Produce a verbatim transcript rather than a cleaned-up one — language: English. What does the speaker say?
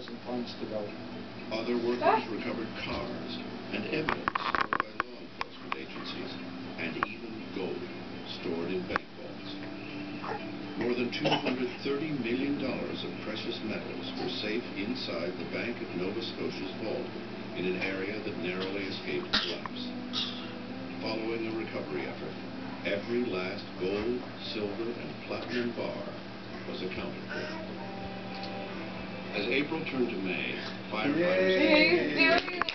some funds to go. Other workers recovered cars and evidence stored by law enforcement agencies, and even gold stored in bank vaults. More than two hundred thirty million dollars of precious metals were safe inside the Bank of Nova Scotia's vault in an area that narrowly escaped collapse. Following a recovery effort, every last gold, silver, and platinum bar was accounted for. As April turned to May, firefighters...